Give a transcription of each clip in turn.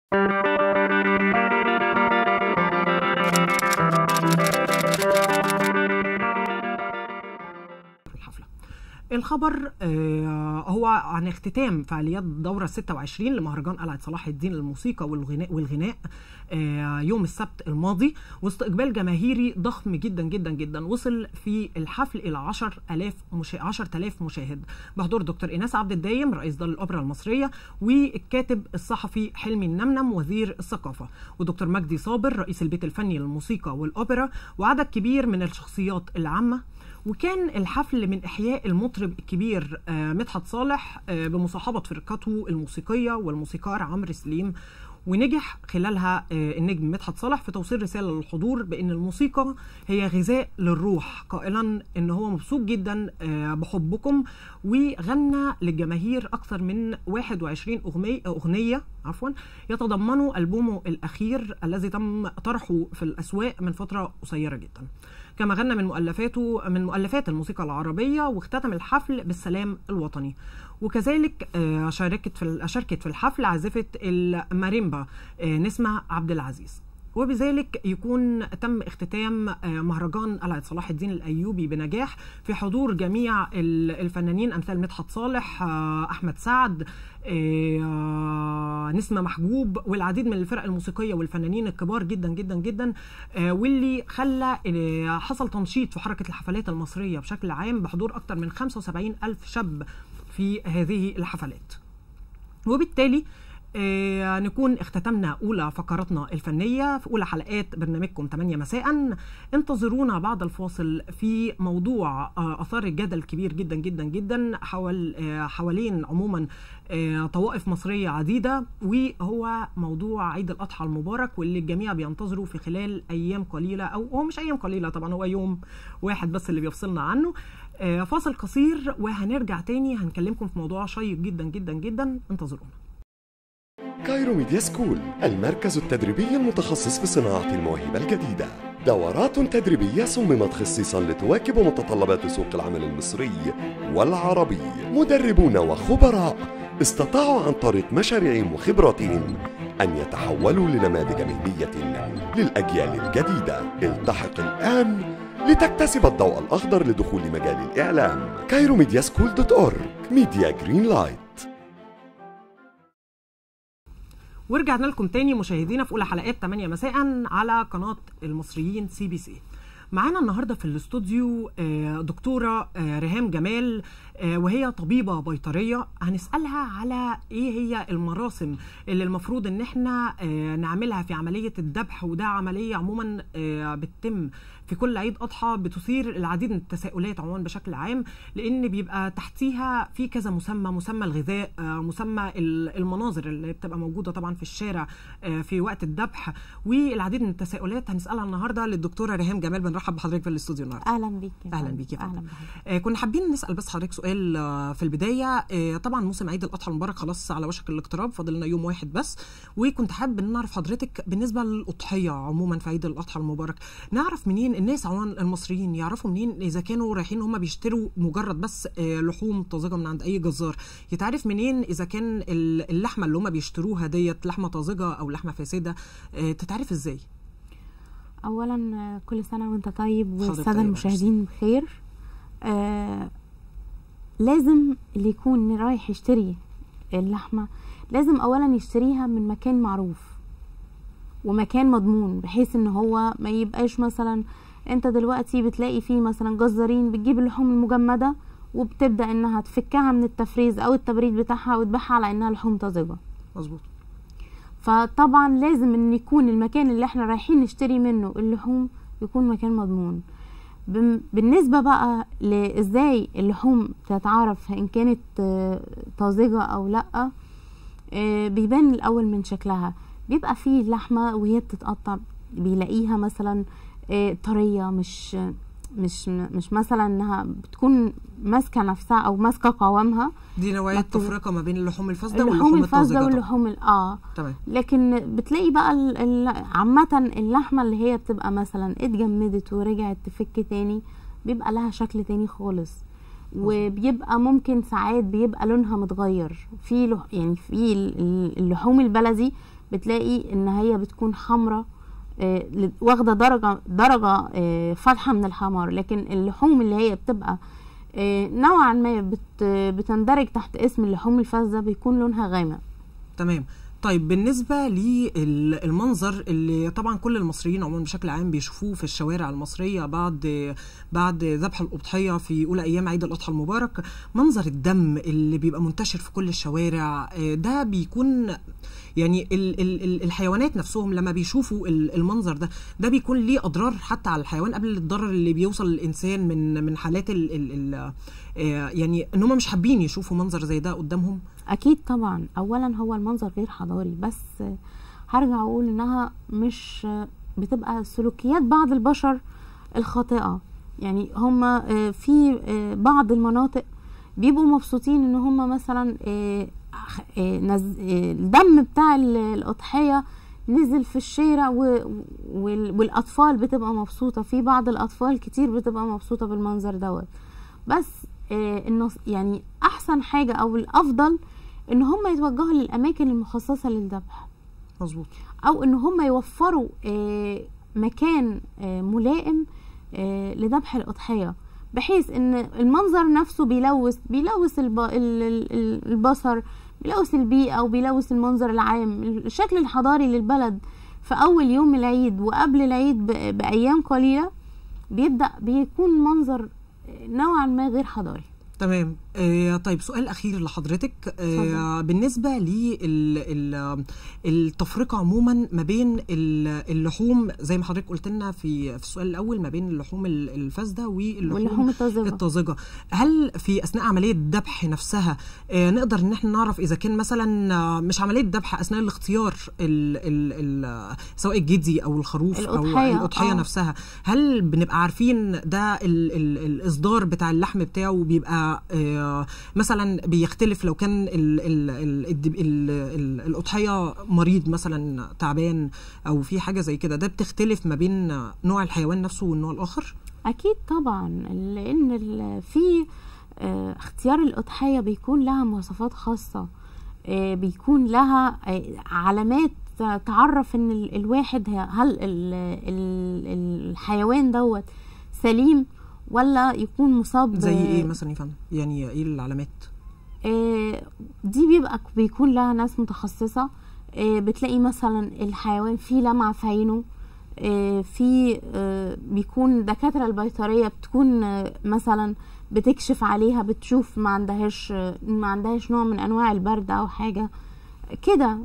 الخبر هو عن اختتام فعاليات الدورة 26 لمهرجان قلعة صلاح الدين للموسيقى والغناء يوم السبت الماضي، واستقبال جماهيري ضخم جدا جدا جدا. وصل في الحفل إلى 10,000 مشاهد بحضور دكتور إيناس عبد الدايم رئيس دار الأوبرا المصرية، والكاتب الصحفي حلمي النمنم وزير الثقافة، ودكتور مجدي صابر رئيس البيت الفني للموسيقى والأوبرا، وعدد كبير من الشخصيات العامة. وكان الحفل من إحياء المطرب الكبير مدحت صالح بمصاحبة فرقته الموسيقية والموسيقار عمرو سليم، ونجح خلالها النجم مدحت صالح في توصيل رسالة للحضور بأن الموسيقى هي غذاء للروح، قائلا أنه هو مبسوط جدا بحبكم، وغنى للجماهير أكثر من 21 أغنية يتضمنوا ألبومه الأخير الذي تم طرحه في الأسواق من فترة قصيرة جدا. كما غنى من مؤلفات الموسيقى العربية، واختتم الحفل بالسلام الوطني. وكذلك شاركت في الحفل عازفة الماريمبا نسمة عبد العزيز. وبذلك يكون تم اختتام مهرجان قلعة صلاح الدين الأيوبي بنجاح في حضور جميع الفنانين أمثال مدحت صالح، أحمد سعد، نسمة محجوب، والعديد من الفرق الموسيقية والفنانين الكبار جدا جدا جدا، واللي حصل تنشيط في حركة الحفلات المصرية بشكل عام بحضور أكثر من 75,000 شاب في هذه الحفلات. وبالتالي نكون اختتمنا أولى فقراتنا الفنية في أولى حلقات برنامجكم 8 مساء. انتظرونا بعد الفاصل في موضوع أثار الجدل كبير جدا جدا جدا حوالين عموما طوائف مصرية عديدة، وهو موضوع عيد الأضحى المبارك، واللي الجميع بينتظروا في خلال أيام قليلة، أو هو مش أيام قليلة طبعا، هو يوم واحد بس اللي بيفصلنا عنه. فاصل قصير وهنرجع تاني هنكلمكم في موضوع شيق جدا جدا جدا. انتظرونا. كايرو ميديا سكول، المركز التدريبي المتخصص في صناعة المواهب الجديدة. دورات تدريبية صممت خصيصا لتواكب متطلبات سوق العمل المصري والعربي. مدربون وخبراء استطاعوا عن طريق مشاريعهم وخبراتهم أن يتحولوا لنماذج مهنية للأجيال الجديدة. التحق الآن لتكتسب الضوء الأخضر لدخول مجال الإعلام. كايروميدياسكول.org. ميديا جرين لايت. ورجعنا لكم تاني مشاهدينا في أولى حلقات 8 مساء على قناة المصريين CBC. معانا النهاردة في الاستوديو دكتورة ريهام جمال، وهي طبيبة بيطرية. هنسألها على ايه هي المراسم اللي المفروض ان احنا نعملها في عملية الذبح، وده عملية عموما بتتم في كل عيد أضحى، بتثير العديد من التساؤلات عموما بشكل عام، لأن بيبقى تحتيها في كذا مسمى الغذاء، مسمى المناظر اللي بتبقى موجودة طبعا في الشارع في وقت الذبح، والعديد من التساؤلات هنسألها النهاردة للدكتورة ريهام جمال. بنرحب بحضرتك في الاستوديو النهارده. أهلا بيك. أهلا بيك. كنا حابين نسأل بس حضرتك سؤال في البداية. طبعا موسم عيد الأضحى المبارك خلاص على وشك الاقتراب، فاضل لنا يوم واحد بس، وكنت حابب ان نعرف حضرتك بالنسبة للأضحية عموما في عيد الأضحى المبارك، نعرف منين الناس عموما المصريين يعرفوا منين اذا كانوا رايحين هم بيشتروا مجرد بس لحوم طازجه من عند اي جزار، يتعرف منين اذا كان اللحمه اللي هم بيشتروها ديت لحمه طازجه او لحمه فاسده، تتعرف ازاي؟ اولا كل سنه وانت طيب والساده المشاهدين بخير. لازم اللي يكون رايح يشتري اللحمه لازم اولا يشتريها من مكان معروف ومكان مضمون، بحيث ان هو ما يبقاش مثلا انت دلوقتي بتلاقي فيه مثلا جزارين بتجيب اللحوم المجمده وبتبدا انها تفكها من التفريز او التبريد بتاعها وتبيعها على انها لحوم طازجه. مظبوط. فطبعا لازم ان يكون المكان اللي احنا رايحين نشتري منه اللحوم يكون مكان مضمون. بالنسبه بقى لازاي اللحوم تتعرف ان كانت طازجه او لا، بيبان الاول من شكلها. بيبقى فيه اللحمه وهي بتتقطع بيلاقيها مثلا طريه، مش مثلا انها بتكون ماسكه نفسها او ماسكه قوامها. دي نوعيه تفرقه ما بين اللحوم الفاسده واللحوم الطازجه واللحوم تمام. لكن بتلاقي بقى عامه اللحمه اللي هي بتبقى مثلا اتجمدت ورجعت تفك تاني بيبقى لها شكل تاني خالص، وبيبقى ممكن ساعات بيبقى لونها متغير. في يعني في اللحوم البلدي بتلاقي ان هي بتكون حمراء، واخده درجه فاتحه من الحمار. لكن اللحوم اللي هي بتبقى نوعا ما بتندرج تحت اسم اللحوم الفاسده بيكون لونها غامق. تمام. طيب بالنسبه للمنظر اللي طبعا كل المصريين عموما بشكل عام بيشوفوه في الشوارع المصريه بعد ذبح الاضحيه في اولى ايام عيد الاضحى المبارك، منظر الدم اللي بيبقى منتشر في كل الشوارع، ده بيكون يعني الحيوانات نفسهم لما بيشوفوا المنظر ده بيكون ليه اضرار حتى على الحيوان قبل الضرر اللي بيوصل للانسان من حالات يعني ان هم مش حابين يشوفوا منظر زي ده قدامهم. اكيد طبعا. اولا هو المنظر غير حضاري، بس هرجع اقول انها مش بتبقى سلوكيات بعض البشر الخاطئه. يعني هم في بعض المناطق بيبقوا مبسوطين ان هم مثلا الدم بتاع الاضحيه نزل في الشارع والاطفال بتبقى مبسوطه، في بعض الاطفال كتير بتبقى مبسوطه بالمنظر دوت. بس انه يعني احسن حاجه او الافضل ان هم يتوجهوا للاماكن المخصصه للذبح. مظبوط. او ان هم يوفروا مكان ملائم لذبح الاضحيه، بحيث ان المنظر نفسه بيلوث البصر، بيلوث البيئه وبيلوث المنظر العام. الشكل الحضاري للبلد في اول يوم العيد وقبل العيد بايام قليله بيكون منظر نوعا ما غير حضاري. تمام. طيب سؤال اخير لحضرتك، بالنسبه للتفرقه عموما ما بين اللحوم زي ما حضرتك قلت لنا في السؤال الاول، ما بين اللحوم الفاسده واللحوم الطازجه، هل في اثناء عمليه الذبح نفسها نقدر ان احنا نعرف اذا كان مثلا مش عمليه الذبح، اثناء الاختيار سواء الجدي او الخروف او الاضحيه نفسها، هل بنبقى عارفين ده الاصدار بتاع اللحم بتاعه بيبقى مثلا بيختلف لو كان الأضحية مريض مثلا تعبان او في حاجة زي كده، ده بتختلف ما بين نوع الحيوان نفسه والنوع الآخر؟ اكيد طبعا، لان في اختيار الأضحية بيكون لها مواصفات خاصة، بيكون لها علامات تعرف ان الواحد هل الحيوان دوت سليم ولا يكون مصاب. زي ايه مثلا يا فندم؟ يعني ايه العلامات؟ دي بيكون لها ناس متخصصة. بتلاقي مثلا الحيوان فيه لمعة في عينه، في بيكون دكاترة البيطرية بتكون مثلا بتكشف عليها، بتشوف ما عندهاش نوع من انواع البرد او حاجة كده.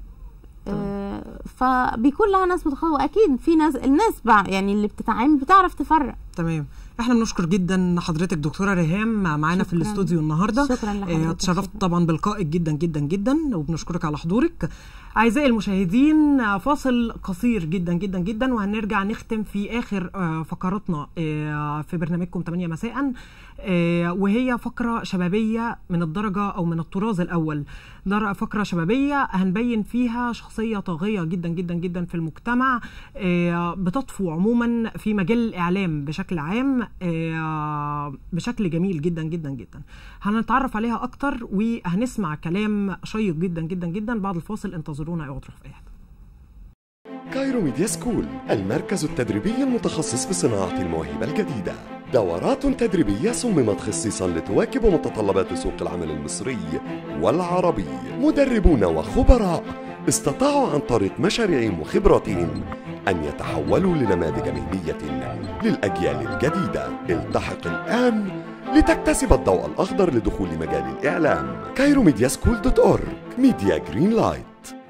فبيكون لها ناس متخصصة، واكيد في الناس يعني اللي بتتعامل بتعرف تفرق. تمام. احنا بنشكر جدا حضرتك دكتوره ريهام معانا في الاستوديو النهارده. شكرا لحضرتك. اتشرفت طبعا بلقائك جدا جدا جدا، وبنشكرك على حضورك. اعزائي المشاهدين، فاصل قصير جدا جدا جدا وهنرجع نختم في اخر فقراتنا في برنامجكم 8 مساء، وهي فقره شبابيه من الدرجه او من الطراز الاول. فقره شبابيه هنبين فيها شخصيه طاغيه جدا جدا جدا في المجتمع، بتطفو عموما في مجال الاعلام بشكل عام بشكل جميل جدا جدا جدا. هنتعرف عليها اكتر وهنسمع كلام شيق جدا جدا جدا بعد الفاصل. انتظرونا، اوعوا تروحوا في اي حته. كايرو ميديا سكول، المركز التدريبي المتخصص في صناعة المواهب الجديدة. دورات تدريبية صممت خصيصا لتواكب متطلبات سوق العمل المصري والعربي. مدربون وخبراء استطاعوا عن طريق مشاريعهم وخبراتهم أن يتحولوا لنماذج مهنية للأجيال الجديدة. التحق الآن لتكتسب الضوء الأخضر لدخول مجال الإعلام. kairomediaschool.org. ميديا جرين لايت.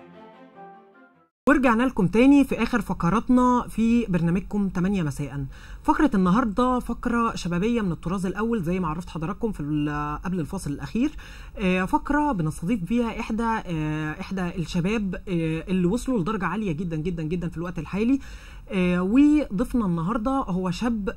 ورجعنا لكم تاني في آخر فقراتنا في برنامجكم 8 مساء. فقرة النهاردة فقرة شبابية من الطراز الأول زي ما عرفت حضراتكم في قبل الفاصل الأخير. فقرة بنستضيف فيها إحدى الشباب اللي وصلوا لدرجة عالية جدا جدا جدا في الوقت الحالي. وضيفنا النهاردة هو شاب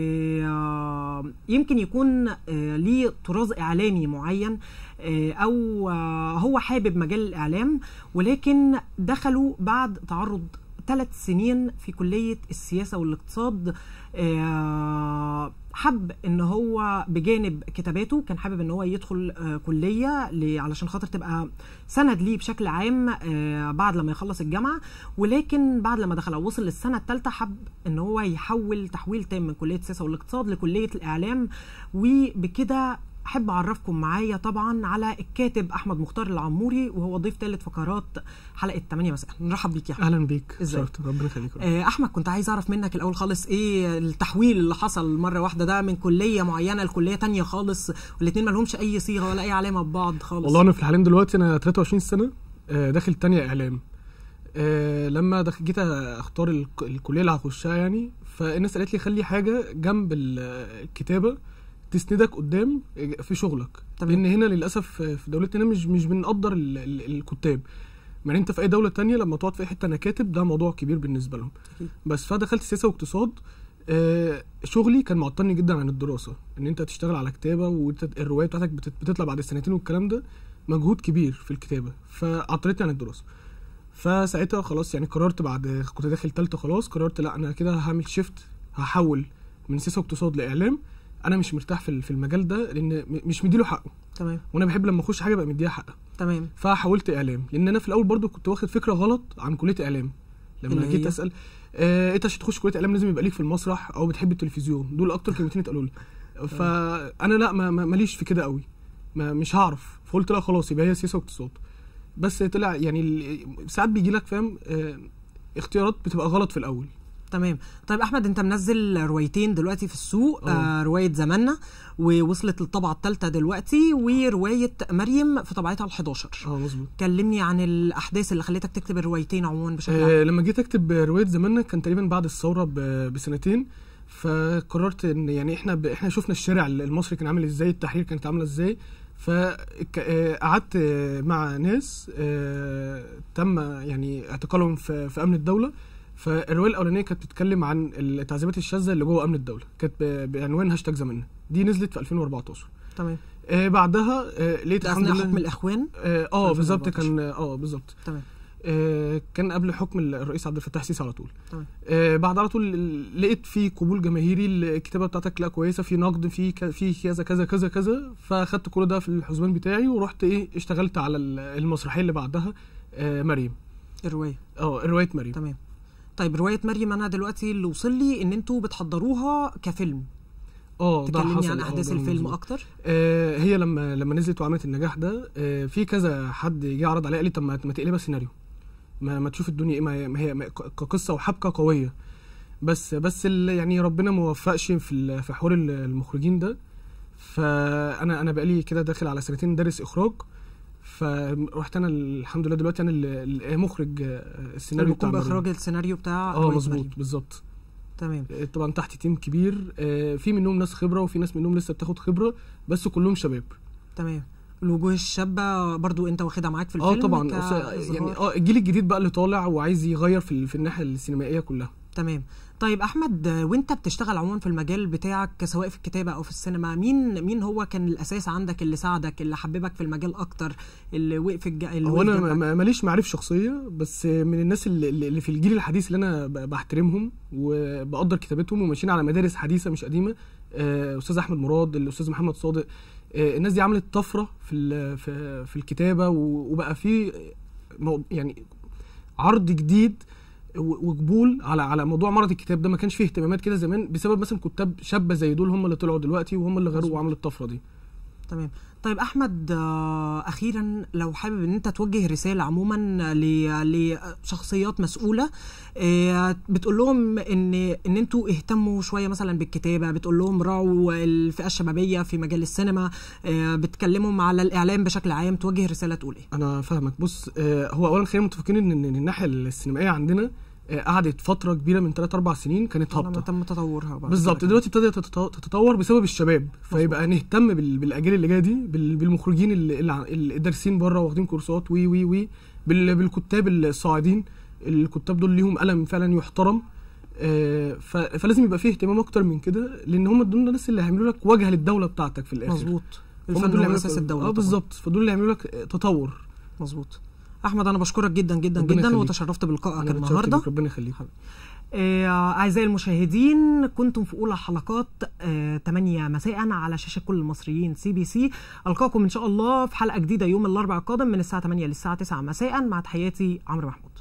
يمكن يكون ليه طراز إعلامي معين، أو هو حابب مجال الإعلام، ولكن دخلوا بعد تعرض 3 سنين في كلية السياسة والاقتصاد حب ان هو بجانب كتاباته كان حابب ان هو يدخل كليه علشان خاطر تبقى سند ليه بشكل عام بعد لما يخلص الجامعه، ولكن بعد لما دخل او وصل للسنه الثالثه حب ان هو يحول تحويل تام من كليه السياسه والاقتصاد لكليه الاعلام. وبكده احب اعرفكم معايا طبعا على الكاتب احمد مختار العموري، وهو ضيف ثالث فقرات حلقه 8 مساء. نرحب بيك يا احمد. اهلا بيك. شرفت، ربنا يخليك. احمد، كنت عايز اعرف منك الاول خالص ايه التحويل اللي حصل مره واحده ده من كليه معينه لكليه ثانيه خالص، والاثنين ما لهمش اي صيغه ولا اي علامه ببعض خالص؟ والله انا في الحالين دلوقتي انا 23 سنه، داخل تانية اعلام. لما جيت اختار الكليه اللي هخشها يعني، فالناس قالت لي خلي حاجه جنب الكتابه تسندك قدام في شغلك. لان هنا للاسف في دولتنا مش بنقدر الكتاب. يعني انت في اي دوله تانية لما تقعد في اي حته انا كاتب، ده موضوع كبير بالنسبه لهم. بس فدخلت سياسه واقتصاد. شغلي كان معطلني جدا عن الدراسه، ان انت تشتغل على كتابه والروايه بتاعتك بتطلع بعد السنتين والكلام ده مجهود كبير في الكتابه، فعطلتني عن الدراسه. فساعتها خلاص يعني قررت، بعد كنت داخل ثالثه خلاص، قررت لا انا كده هعمل شيفت، هحول من سياسه واقتصاد لاعلام. انا مش مرتاح في المجال ده، لان مش مديله حقه. تمام. وانا بحب لما اخش حاجه ابقى مديها حقها. تمام. فحولت اعلام، لان انا في الاول برضو كنت واخد فكره غلط عن كليه اعلام. لما جيت اسال انت عشان تخش كليه اعلام لازم يبقى ليك في المسرح او بتحب التلفزيون، دول اكتر كلمتين اتقالوا لي. فانا لا ماليش في كده قوي، مش هعرف. فقلت لا خلاص يبقى هي سياسه واقتصاد. بس طلع يعني ساعات بيجي لك فاهم اختيارات بتبقى غلط في الاول. تمام. طيب احمد، انت منزل روايتين دلوقتي في السوق، روايه زماننا ووصلت للطبعه الثالثه دلوقتي، وروايه مريم في طبعتها ال11. مظبوط. كلمني عن الاحداث اللي خلتك تكتب الروايتين عموما بشكل عام. لما جيت اكتب روايه زماننا كان تقريبا بعد الثوره بسنتين. فقررت ان يعني احنا شفنا الشارع المصري كان عامل ازاي، التحرير كانت عامله ازاي. فقعدت مع ناس تم يعني اعتقالهم في امن الدوله. فالروايه الاولانيه كانت بتتكلم عن التعذيبات الشاذه اللي جوه امن الدوله، كانت بعنوان هاشتاج زماننا. دي نزلت في 2014. تمام. بعدها لقيت الحمد لله حكم الاخوان. بالظبط، كان بالظبط. تمام. كان قبل حكم الرئيس عبد الفتاح السيسي على طول. تمام. بعد على طول لقيت في قبول جماهيري، الكتابه بتاعتك لا كويسه، في نقد، في كذا كذا كذا كذا. فاخدت كل ده في الحسبان بتاعي ورحت اشتغلت على المسرحيه اللي بعدها، مريم. روايه مريم. تمام. طيب روايه مريم انا دلوقتي اللي وصل لي ان انتوا بتحضروها كفيلم. تكلمني عن احداث الفيلم اكتر. هي لما نزلت وعملت النجاح ده، في كذا حد جه عرض عليا قال لي طب ما تقلبها سيناريو، ما تشوف الدنيا ايه، ما هي كقصه وحبكه قويه. بس يعني ربنا ما وفقش في حوار المخرجين ده. فانا بقالي كده داخل على سنتين دارس اخراج. فرحت انا الحمد لله دلوقتي انا المخرج السيناريو بتاع باخراج السيناريو بتاع مظبوط بالظبط. تمام. طبعا تحت تيم كبير، في منهم ناس خبره وفي ناس منهم لسه بتاخد خبره، بس كلهم شباب. تمام. الوجوه الشابه برضو انت واخدها معاك في الفيلم؟ طبعا يعني الجيل الجديد بقى اللي طالع وعايز يغير في الناحيه السينمائيه كلها. تمام. طيب احمد، وانت بتشتغل عموما في المجال بتاعك سواء في الكتابه او في السينما، مين هو كان الاساس عندك اللي ساعدك، اللي حببك في المجال اكتر، اللي وقف هو انا ماليش معرفه شخصيه، بس من الناس اللي في الجيل الحديث اللي انا بحترمهم وبقدر كتابتهم وماشيين على مدارس حديثه مش قديمه. استاذ احمد مراد، الاستاذ محمد صادق. الناس دي عملت طفره في الكتابه، وبقى في يعني عرض جديد وقبول على موضوع مرض الكتاب ده. ما كانش فيه اهتمامات كده زمان بسبب مثلا كتاب شابه زي دول هم اللي طلعوا دلوقتي وهم اللي غيروا وعملوا الطفره دي. تمام. طيب احمد، اخيرا لو حابب ان انت توجه رساله عموما لشخصيات مسؤوله، بتقول لهم ان انتوا اهتموا شويه مثلا بالكتابه، بتقول لهم راعوا الفئه الشبابيه في مجال السينما، بتكلمهم على الاعلام بشكل عام، توجه رساله تقول ايه؟ انا فاهمك. بص، هو اولا خلينا متفقين ان الناحيه السينمائيه عندنا قعدت فتره كبيره من 3-4 سنين كانت هابطه. تم تطورها بالظبط. دلوقتي ابتدت تتطور بسبب الشباب. فيبقى نهتم بالاجيال اللي جايه دي، بالمخرجين اللي دارسين بره واخدين كورسات وي بالكتاب الصاعدين. الكتاب دول ليهم قلم فعلا يحترم. فلازم يبقى فيه اهتمام اكتر من كده، لان هم دول الناس اللي هيعملوا لك واجهه للدوله بتاعتك في الاخر. مظبوط. الفن هو اساس الدوله. بالظبط. فدول اللي هيعملوا لك تطور. مظبوط. احمد، انا بشكرك جدا جدا جدا وتشرفت بلقائك النهارده. ربنا يخليك. أعزائي المشاهدين، كنتم في أولى حلقات 8 مساء على شاشة كل المصريين CBC. ألقاكم إن شاء الله في حلقة جديدة يوم الأربعاء القادم من الساعة 8 للساعة 9 مساء. مع تحياتي عمرو محمود.